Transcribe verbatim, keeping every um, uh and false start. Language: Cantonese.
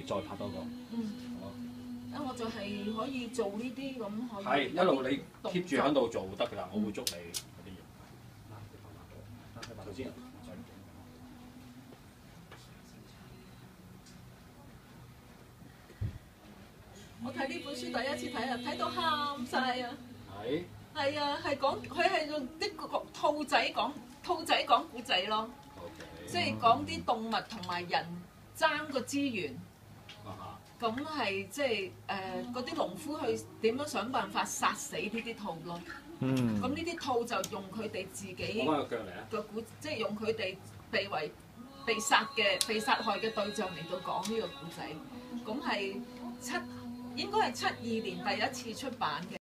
再拍多個。 嗯。啊！我就係可以做呢啲咁可以。 係一路你 keep 住喺度做得㗎啦，我會捉你嗰啲嘢。你拍頭先。 我睇呢本書第一次睇啊，睇到喊晒啊！ 係。 係啊，係講佢係用啲個兔仔講兔仔講古仔咯， Okay. 即係講啲動物同埋人爭個資源。咁係即係誒嗰啲農夫去點樣想辦法殺死呢啲兔咯？ 嗯。 咁呢啲兔就用佢哋自己攞翻個腳嚟啊！ 個古，即係用佢哋被為被殺嘅被殺害嘅對象嚟到講呢個古仔。咁係七應該係七二年第一次出版嘅。